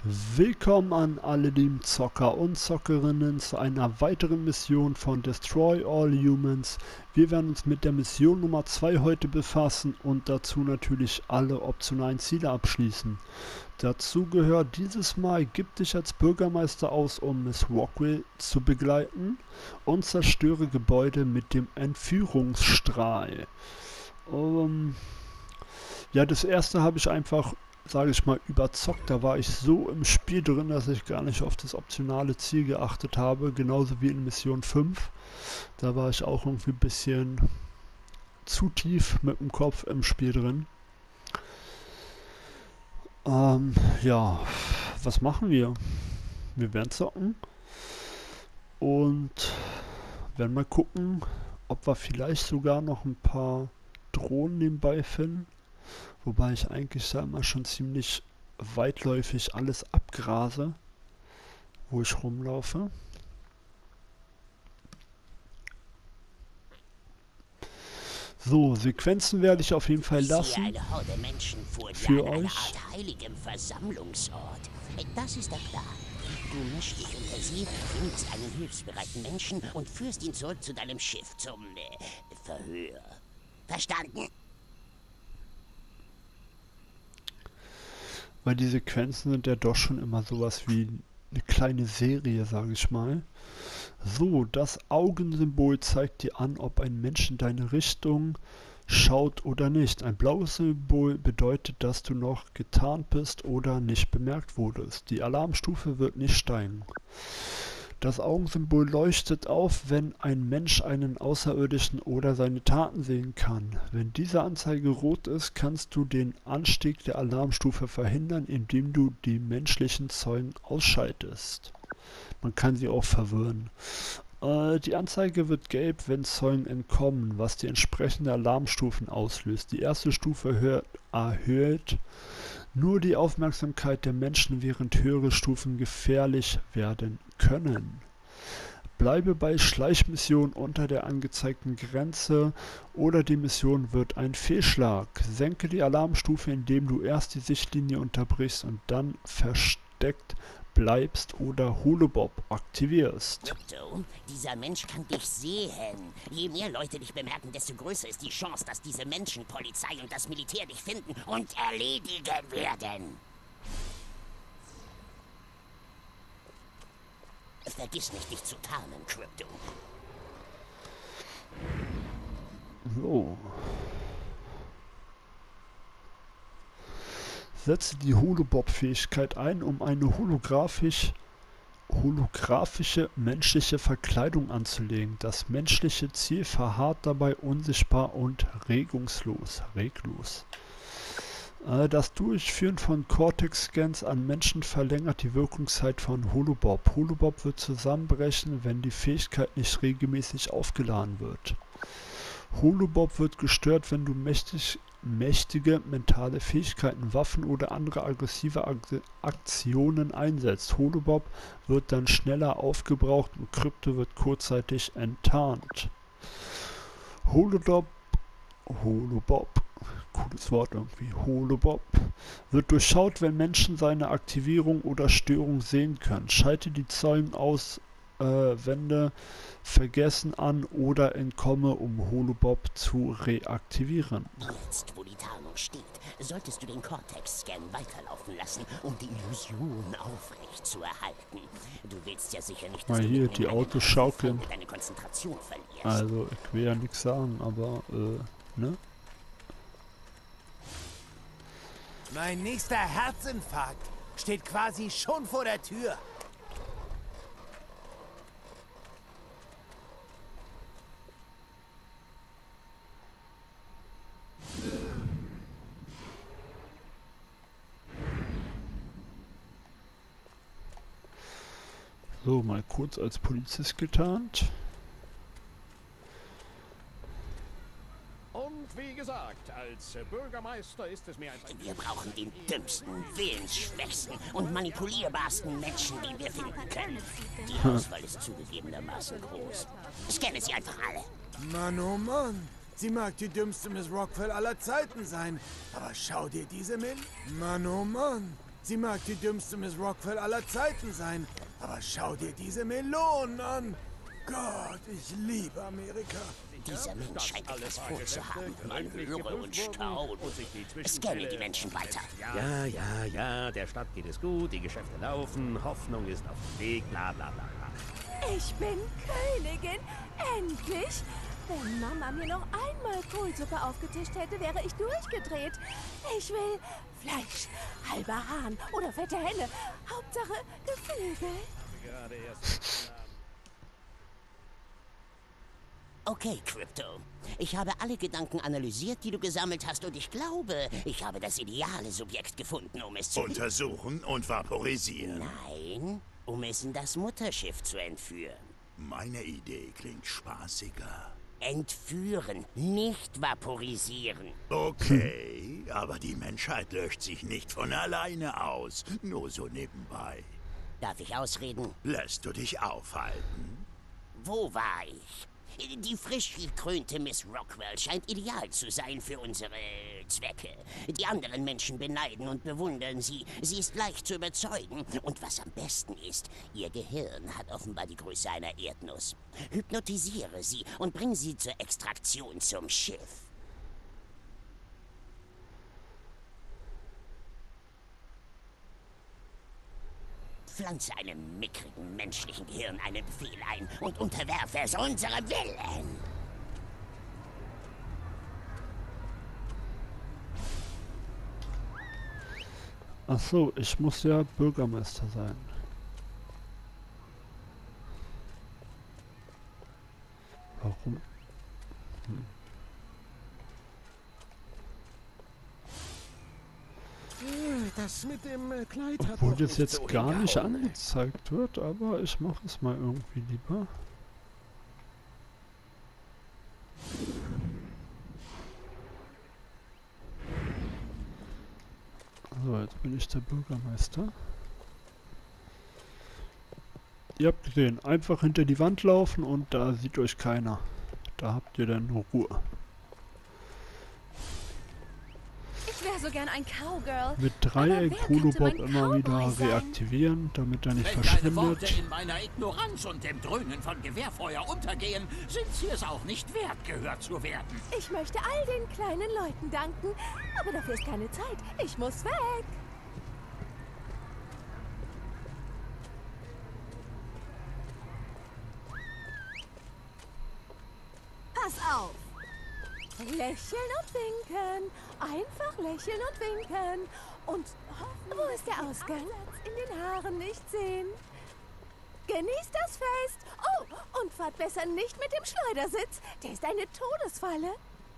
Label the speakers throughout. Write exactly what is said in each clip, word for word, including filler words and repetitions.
Speaker 1: Willkommen an alle lieben Zocker und Zockerinnen zu einer weiteren Mission von Destroy All Humans. Wir werden uns mit der Mission Nummer zwei heute befassen und dazu natürlich alle optionalen Ziele abschließen. Dazu gehört dieses Mal: gib dich als Bürgermeister aus, um Miss Rockwell zu begleiten, und zerstöre Gebäude mit dem Entführungsstrahl. Um, ja, das erste habe ich einfach, sage ich mal, überzockt. Da war ich so im Spiel drin, dass ich gar nicht auf das optionale Ziel geachtet habe, genauso wie in Mission fünf. Da war ich auch irgendwie ein bisschen zu tief mit dem Kopf im Spiel drin. Ähm, ja, was machen wir? Wir werden zocken und werden mal gucken, ob wir vielleicht sogar noch ein paar Drohnen nebenbei finden. Wobei ich eigentlich da immer schon ziemlich weitläufig alles abgrase, wo ich rumlaufe. So, Sequenzen werde ich auf jeden Fall lassen.
Speaker 2: Eine Horde Menschen vor dir
Speaker 1: für
Speaker 2: an einer
Speaker 1: euch.
Speaker 2: Art heiligem Versammlungsort. Das ist der Plan. Du mischst dich unter sie, findest einen hilfsbereiten Menschen und führst ihn zurück zu deinem Schiff zum äh, Verhör. Verstanden?
Speaker 1: Weil die Sequenzen sind ja doch schon immer sowas wie eine kleine Serie, sage ich mal. So, das Augensymbol zeigt dir an, ob ein Mensch in deine Richtung schaut oder nicht. Ein blaues Symbol bedeutet, dass du noch getarnt bist oder nicht bemerkt wurdest. Die Alarmstufe wird nicht steigen. Das Augensymbol leuchtet auf, wenn ein Mensch einen Außerirdischen oder seine Taten sehen kann. Wenn diese Anzeige rot ist, kannst du den Anstieg der Alarmstufe verhindern, indem du die menschlichen Zeugen ausschaltest. Man kann sie auch verwirren. Äh, die Anzeige wird gelb, wenn Zeugen entkommen, was die entsprechenden Alarmstufen auslöst. Die erste Stufe hört, erhöht nur die Aufmerksamkeit der Menschen, während höhere Stufen gefährlich werden können. Bleibe bei Schleichmission unter der angezeigten Grenze oder die Mission wird ein Fehlschlag. Senke die Alarmstufe, indem du erst die Sichtlinie unterbrichst und dann versteckt bleibst oder Holobob aktivierst.
Speaker 2: Krypto, dieser Mensch kann dich sehen. Je mehr Leute dich bemerken, desto größer ist die Chance, dass diese Menschen, Polizei und das Militär dich finden und erledigen werden. Vergiss nicht, dich zu tarnen, Krypto.
Speaker 1: So. Setze die Holobob-Fähigkeit ein, um eine holographisch, holographische menschliche Verkleidung anzulegen. Das menschliche Ziel verharrt dabei unsichtbar und regungslos. Reglos. Äh, das Durchführen von Cortex-Scans an Menschen verlängert die Wirkungszeit von Holobob. Holobob wird zusammenbrechen, wenn die Fähigkeit nicht regelmäßig aufgeladen wird. Holobob wird gestört, wenn du mächtig, mächtige mentale Fähigkeiten, Waffen oder andere aggressive Ak- Aktionen einsetzt. Holobob wird dann schneller aufgebraucht und Krypto wird kurzzeitig enttarnt. Holobob, Holobob, cooles Wort irgendwie, Holobob, wird durchschaut, wenn Menschen seine Aktivierung oder Störung sehen können. Schalte die Zeugen aus, äh, Wände vergessen an oder entkomme, um Holobob zu reaktivieren.
Speaker 2: Jetzt, wo die Tarnung steht, solltest du den Cortex-Scan weiterlaufen lassen, um die Illusion aufrecht zu erhalten. Du willst ja sicher nicht, dass
Speaker 1: Mal
Speaker 2: du
Speaker 1: hier
Speaker 2: mitten in
Speaker 1: die
Speaker 2: einem
Speaker 1: Autos
Speaker 2: Anfall
Speaker 1: schaukeln.
Speaker 2: deine Konzentration verlierst.
Speaker 1: Also, ich will ja nichts sagen, aber, äh, ne?
Speaker 3: Mein nächster Herzinfarkt steht quasi schon vor der Tür.
Speaker 1: So, mal kurz als Polizist getarnt.
Speaker 4: Und wie gesagt, als Bürgermeister ist es mir ein...
Speaker 2: Wir brauchen den dümmsten, willensschwächsten und manipulierbarsten Menschen, den wir finden können. Die Auswahl ist zugegebenermaßen groß. Scanne sie einfach alle.
Speaker 3: Mann, oh Mann. Sie mag die dümmste Miss Rockwell aller Zeiten sein. Aber schau dir diese Min. Mann, oh Mann. Sie mag die dümmste Miss Rockwell aller Zeiten sein, aber schau dir diese Melonen an. Gott, ich liebe Amerika.
Speaker 2: Dieser Mensch scheint etwas vorzuhaben. Man höre und staune. Scanne die Menschen weiter.
Speaker 4: Ja, ja, ja, der Stadt geht es gut, die Geschäfte laufen, Hoffnung ist auf dem Weg, bla bla bla bla.
Speaker 5: Ich bin Königin. Endlich. Wenn Mama mir noch einmal Kohlsuppe aufgetischt hätte, wäre ich durchgedreht. Ich will Fleisch, halber Hahn oder fette Henne. Hauptsache Geflügel.
Speaker 4: Gerade erst.
Speaker 2: Okay, Crypto. Ich habe alle Gedanken analysiert, die du gesammelt hast, und ich glaube, ich habe das ideale Subjekt gefunden, um es zu...
Speaker 6: Untersuchen und vaporisieren.
Speaker 2: Nein, um es in das Mutterschiff zu entführen.
Speaker 6: Meine Idee klingt spaßiger.
Speaker 2: Entführen, nicht vaporisieren.
Speaker 6: Okay, aber die Menschheit löscht sich nicht von alleine aus. Nur so nebenbei.
Speaker 2: Darf ich ausreden?
Speaker 6: Lässt du dich aufhalten?
Speaker 2: Wo war ich? Die frisch gekrönte Miss Rockwell scheint ideal zu sein für unsere Zwecke. Die anderen Menschen beneiden und bewundern sie. Sie ist leicht zu überzeugen. Und was am besten ist, ihr Gehirn hat offenbar die Größe einer Erdnuss. Hypnotisiere sie und bring sie zur Extraktion zum Schiff. Pflanze einem mickrigen menschlichen Gehirn einen Befehl ein und unterwerfe es unserem Willen.
Speaker 1: Ach so, ich muss ja Bürgermeister sein. Warum? Hm.
Speaker 4: Das mit dem äh, Kleid hat
Speaker 1: Obwohl
Speaker 4: doch
Speaker 1: das
Speaker 4: nicht
Speaker 1: jetzt
Speaker 4: so
Speaker 1: gar nicht
Speaker 4: hingehauen.
Speaker 1: angezeigt wird, aber ich mache es mal irgendwie lieber. So, jetzt bin ich der Bürgermeister. Ihr habt gesehen, einfach hinter die Wand laufen und da sieht euch keiner. Da habt ihr dann nur Ruhe.
Speaker 5: Ich wäre so gern ein Cowgirl.
Speaker 1: Mit
Speaker 5: Aber
Speaker 1: Dreieck
Speaker 5: wer könnte
Speaker 1: Holobob
Speaker 5: mein
Speaker 1: immer wieder
Speaker 5: Cowboy sein?
Speaker 1: reaktivieren, damit er nicht
Speaker 7: Wenn deine Worte
Speaker 1: verschwindet.
Speaker 7: in meiner Ignoranz und dem Dröhnen von Gewehrfeuer untergehen, sind sie es auch nicht wert, gehört zu werden.
Speaker 5: Ich möchte all den kleinen Leuten danken, aber dafür ist keine Zeit. Ich muss weg. Pass auf. Lächeln und winken. Einfach lächeln und winken. Und hoffen, wo ist der Ausgang? In den Haaren nicht sehen. Genießt das Fest. Oh, und fahrt besser nicht mit dem Schleudersitz. Der ist eine Todesfalle.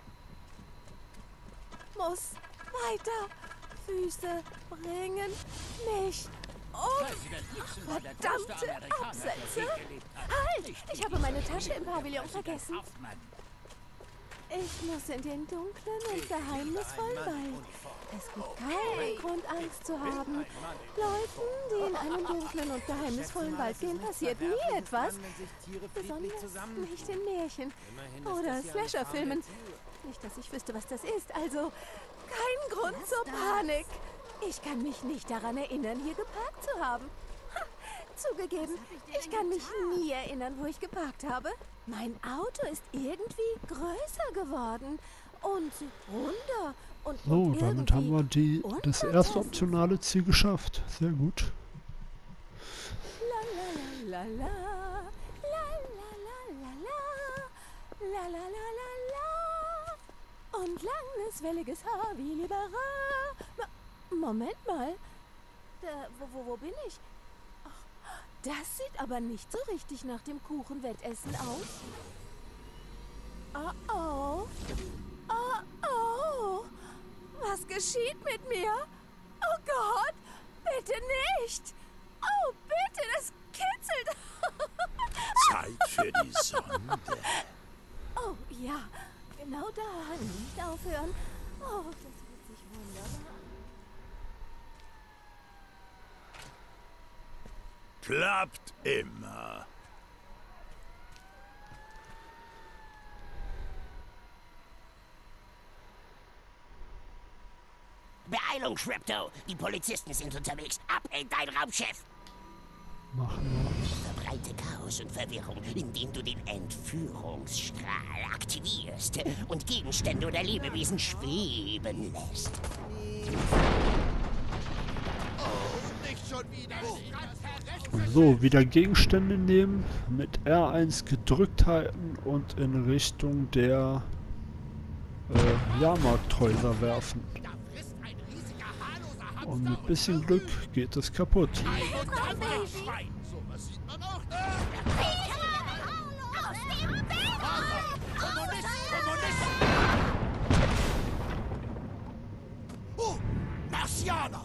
Speaker 5: Muss weiter. Füße bringen mich um.
Speaker 7: Präsident Nixon war der größte
Speaker 5: Verdammte
Speaker 7: Amerikaner, der
Speaker 5: Absätze.
Speaker 7: je gelebt hat.
Speaker 5: Halt!
Speaker 7: Nicht
Speaker 5: Ich
Speaker 7: wie
Speaker 5: habe meine
Speaker 7: dieser
Speaker 5: Tasche im
Speaker 7: dämliche
Speaker 5: Pavillon
Speaker 7: Präsident
Speaker 5: vergessen.
Speaker 7: Hoffmann.
Speaker 5: Ich muss in den dunklen und geheimnisvollen Wald. Es gibt keinen Grund, Angst zu haben. Leuten, die in einen dunklen und geheimnisvollen Wald gehen, passiert nie etwas. Besonders nicht in Märchen oder Slasher-Filmen. Nicht, dass ich wüsste, was das ist. Also, kein Grund zur Panik. Ich kann mich nicht daran erinnern, hier geparkt zu haben. Ha, zugegeben, ich kann mich nie erinnern, wo ich geparkt habe. Mein Auto ist irgendwie größer geworden und runder und,
Speaker 1: So,
Speaker 5: und
Speaker 1: damit haben wir die, das erste
Speaker 5: untertassig.
Speaker 1: optionale Ziel geschafft. Sehr gut.
Speaker 5: La la la la la la la la la la la la la und langes, welliges Haar wie Libera. Moment mal. Da, wo, wo, wo bin ich? Ach, das sieht aber nicht so richtig nach dem Kuchenwettessen aus. Oh oh. Oh oh. Was geschieht mit mir? Oh Gott, bitte nicht. Oh, bitte, das kitzelt.
Speaker 6: Zeit für die Sonde.
Speaker 5: Oh ja, genau da. Nicht aufhören. Oh, das fühlt sich wunderbar an.
Speaker 6: Klappt immer.
Speaker 2: Beeil Beeilung, Crypto! Die Polizisten sind unterwegs. Ab in dein Raumschiff!
Speaker 1: Machen wir.
Speaker 2: Verbreite Chaos und Verwirrung, indem du den Entführungsstrahl aktivierst und Gegenstände oder Lebewesen schweben lässt.
Speaker 1: So, wieder Gegenstände nehmen, mit R eins gedrückt halten und in Richtung der äh, Jahrmarkthäuser werfen. Und mit bisschen Glück geht es kaputt.
Speaker 3: Oh, Marsianer!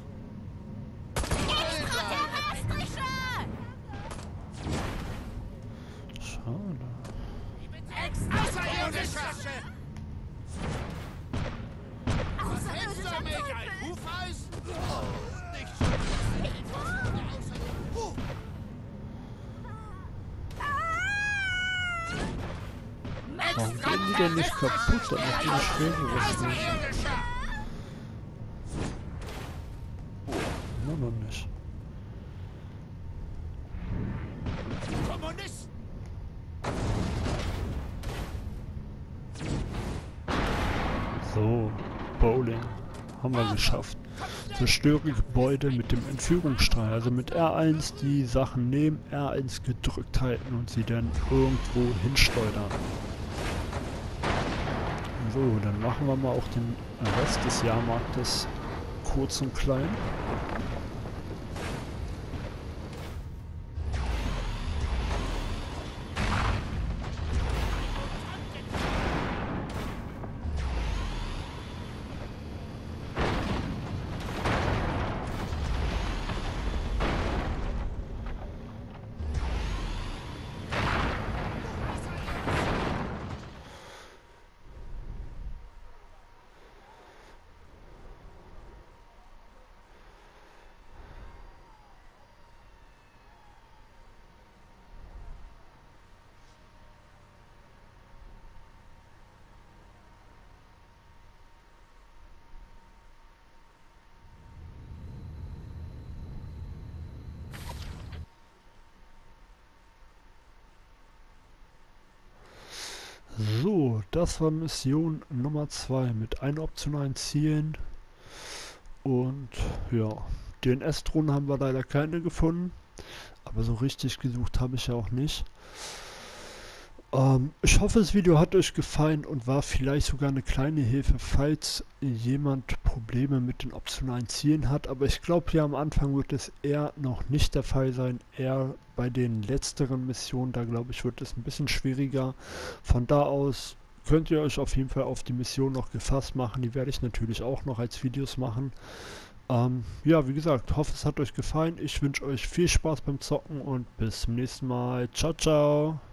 Speaker 1: Schade. Warum gehen die denn nicht kaputt? Dann macht die eine schwere Rüstung. Immer noch nicht. So, Bowling. Haben wir geschafft. Zerstöre Gebäude mit dem Entführungsstrahl. Also mit R eins die Sachen nehmen, R eins gedrückt halten und sie dann irgendwo hinschleudern. So, dann machen wir mal auch den Rest des Jahrmarktes kurz und klein. So, das war Mission Nummer zwei mit ein optionalen Zielen. Und ja, D N S-Drohnen haben wir leider keine gefunden. Aber so richtig gesucht habe ich ja auch nicht. Ähm, ich hoffe, das Video hat euch gefallen und war vielleicht sogar eine kleine Hilfe, falls jemand Probleme mit den optionalen Zielen hat. Aber ich glaube, hier am Anfang wird es eher noch nicht der Fall sein. Eher bei den letzteren Missionen, da glaube ich, wird es ein bisschen schwieriger. Von da aus könnt ihr euch auf jeden Fall auf die Mission noch gefasst machen. Die werde ich natürlich auch noch als Videos machen. Ähm, ja, wie gesagt, hoffe, es hat euch gefallen. Ich wünsche euch viel Spaß beim Zocken und bis zum nächsten Mal. Ciao, ciao!